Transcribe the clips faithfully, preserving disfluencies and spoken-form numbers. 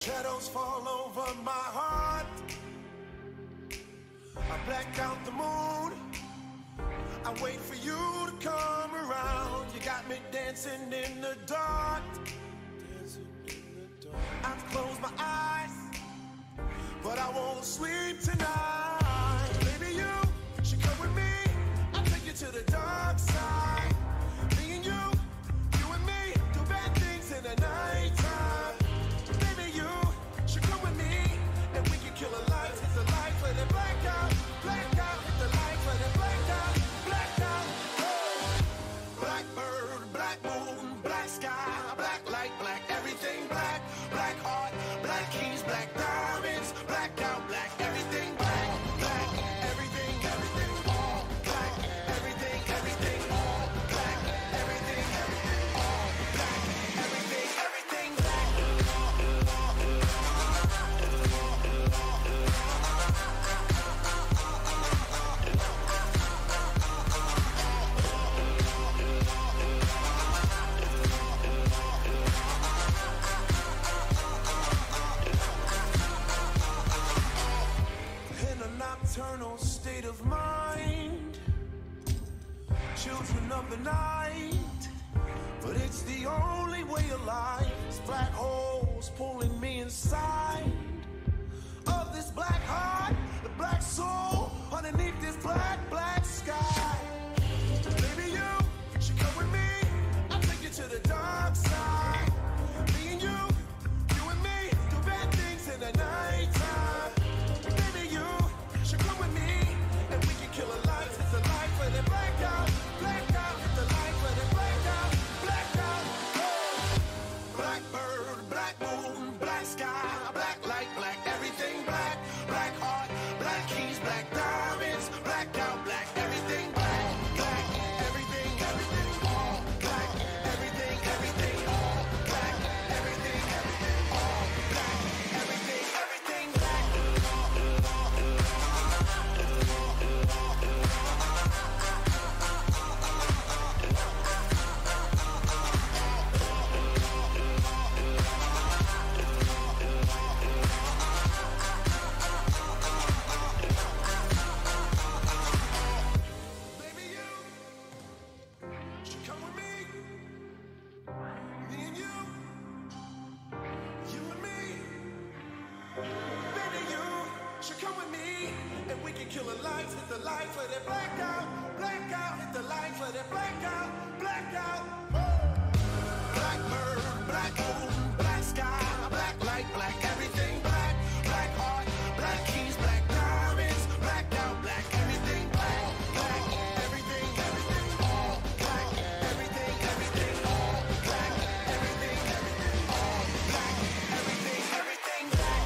Shadows fall over my heart. I black out the moon. I wait for you to come around. You got me dancing in the dark. I've closed my eyes, but I won't sleep tonight. Baby, you should come with me. I'll take you to the dark side. Me and you, you and me, do bad things in the nighttime. Baby, you should come with me, and we can kill the lights, hit the lights, let it black out, black out, hit the lights, let it black out, black out. Oh. Blackbird, black moon, black sky, black light, black everything, black, black heart, black keys, black diamonds, black out, black everything, black, black everything, everything, all black, everything, everything, all black, everything, everything, all black, everything, everything, black. In a nocturnal state of mind, children of the night, but it's the only way of life. It's black holes pulling me inside of this black heart, the black soul underneath this black, black sky. Baby, you should come with me. I'll take you to the dark side. Me and you, you and me, do bad things in the nighttime. Baby, you should come with me, and we can kill the lights, hit the lights, let it black out, black out, hit the lights, let it black out, black out. Oh. Blackbird, black moon, black sky, black light, black everything, black, black heart, black keys, black diamonds, black out, black everything, black, black everything, everything, all black, everything, everything, all black, everything, everything, all black, everything, everything, black. Baby, you should come with me. Me and you, you and me. Baby, you should come with me, and we can kill the lights, hit the lights, let it black out, black out, hit the lights, let it black out, black out. Blackbird, black moon, black sky, black light, black everything, black, black heart, black keys, black diamonds, black out, black everything, black, black everything, everything, all black, everything, everything, all black, everything, everything, all black, everything, everything, black.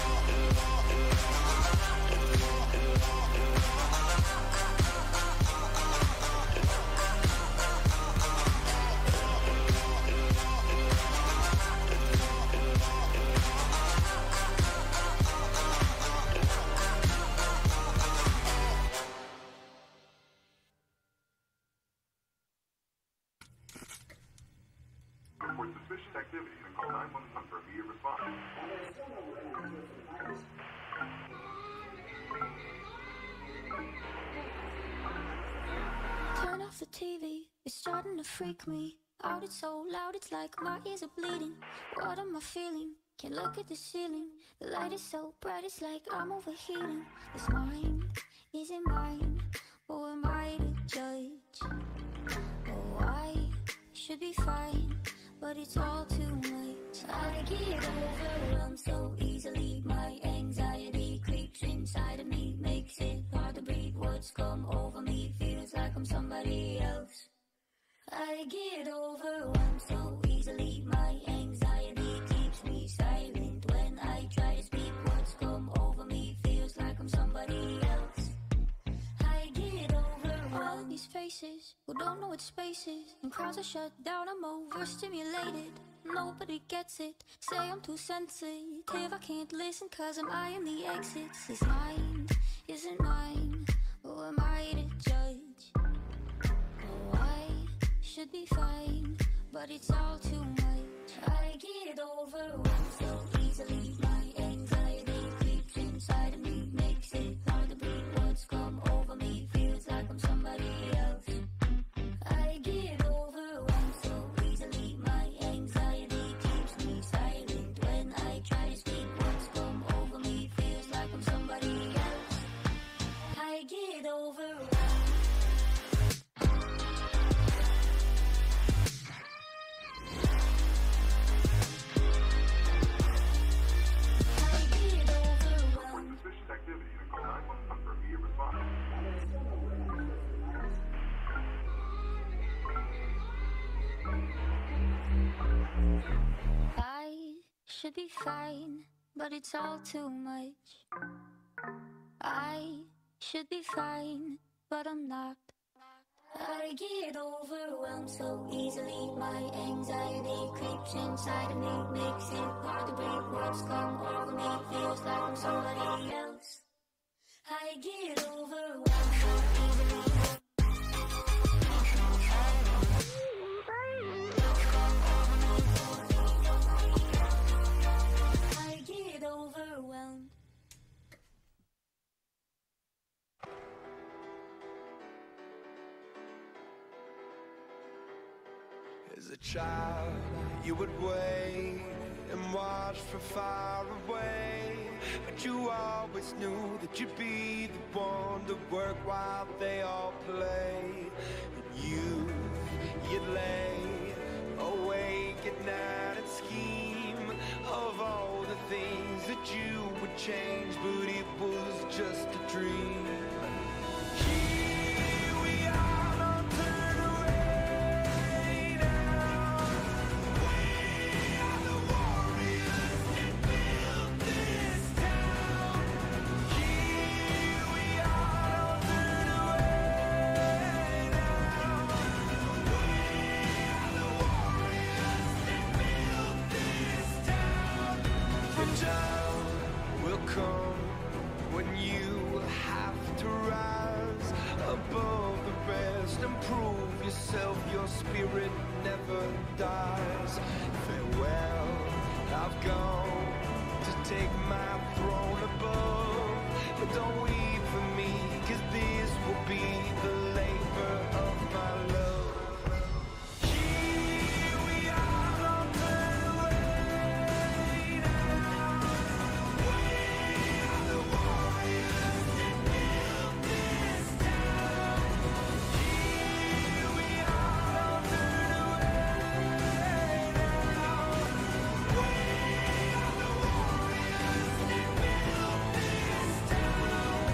Report suspicious activity and call nine one one for immediate response. Turn off the T V, it's starting to freak me out. It's so loud, it's like my ears are bleeding. What am I feeling? Can't look at the ceiling. The light is so bright, it's like I'm overheating. This mind isn't mine. Who am I to judge? Oh, I should be fine, but it's all too much. I get overwhelmed so easily. My anxiety creeps inside of me, makes it hard to breathe. Words come over me, feels like I'm somebody else. I get overwhelmed so easily. My anxiety keeps me silent when I try to speak. Words come over me, feels like I'm somebody else. I get overwhelmed. These faces who don't know what space is, and crowds are shut down. I'm overstimulated. Nobody gets it. Say I'm too sensitive. I can't listen cause I'm eyeing the exits. This mind isn't mine. Who am I to judge? Oh, I should be fine, but it's all too much. I get overwhelmed so easily. should be fine, but it's all too much. I should be fine, but I'm not. I get overwhelmed so easily. My anxiety creeps inside of me, makes it hard to breathe. Words come over me, feels like I'm somebody else. I get overwhelmed so easily. I get overwhelmed. As a child, you would wait and watch from far away, but you always knew that you'd be the one to work while they all play. And you, you'd lay awake at night and scheme of all the things that you would change, but it was just a dream. Here we are, don't turn away now. We are the warriors that built this town. Here we are, don't turn away now. We are the warriors that built this town. The time will come when you have to rise above the rest and prove yourself. Your spirit never dies. Farewell, I've gone to take my throne above, but don't weep for me, 'cause this will be the labor of my love. Here we are, don't turn away now. We are the warriors that built this town. Here we are, don't turn away now. We are the warriors that built this town.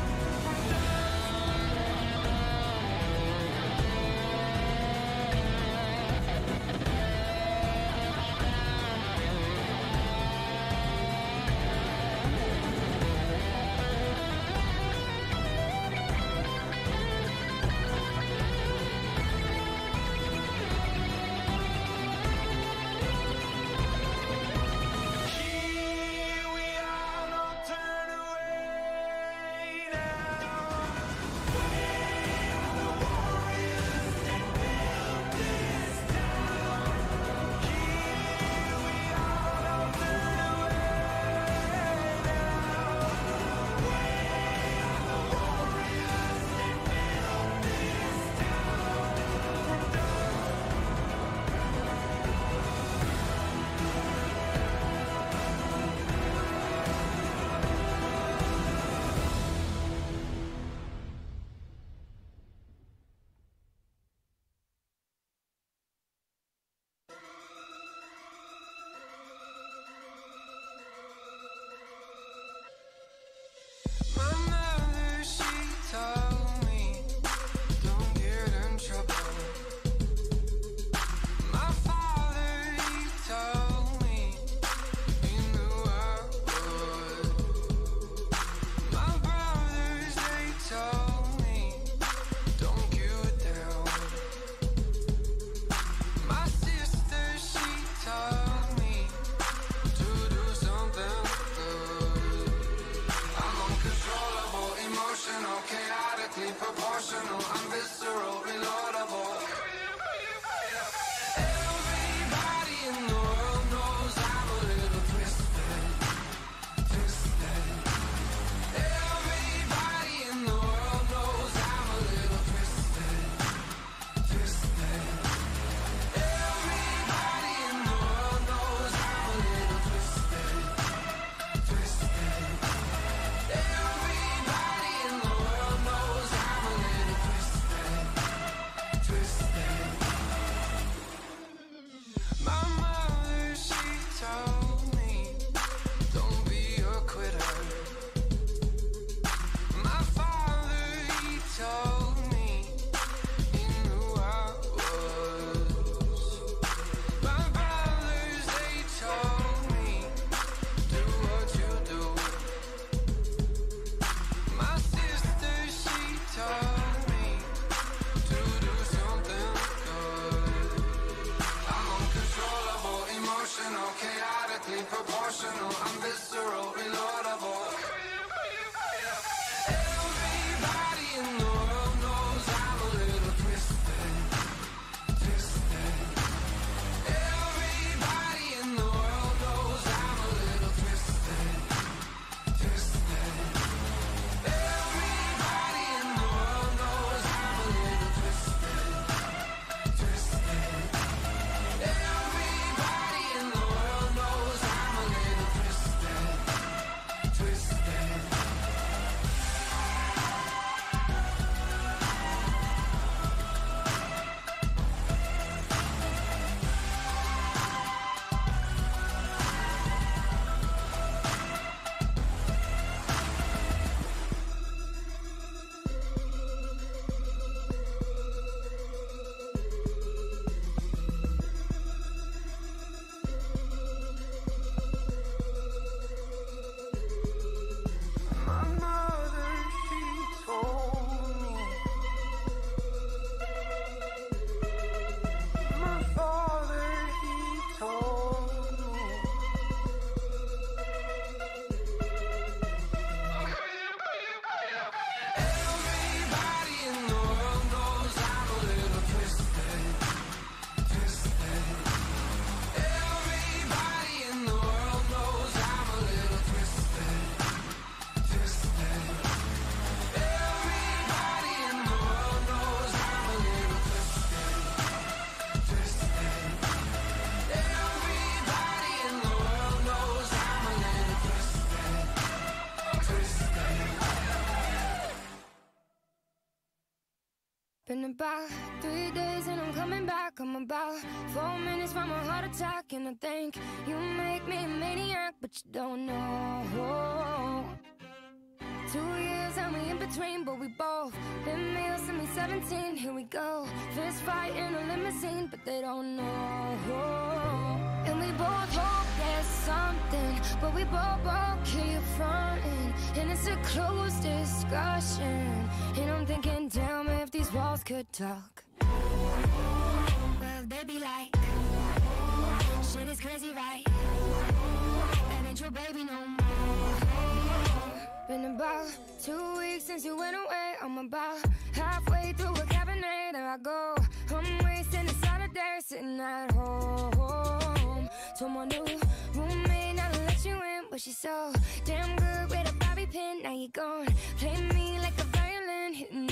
Been about three days and I'm coming back. I'm about four minutes from a heart attack, and I think you make me a maniac, but you don't know. Two years and we in between, but we both been male since we seventeen. Here we go, fist fight in a limousine, but they don't know. And we both hope there's something, but we both, both keep fronting, and it's a closed discussion. And I'm thinking, damn, if these walls could talk. Well, they be like, shit is crazy, right? That ain't your baby no more. Been about two weeks since you went away. I'm about halfway through a cabernet. There I go, I'm wasting a Saturday sitting at home. Told my new roommate not to let you in, but she's so damn good with a bobby pin. Now you gone, play me like a violin, hitting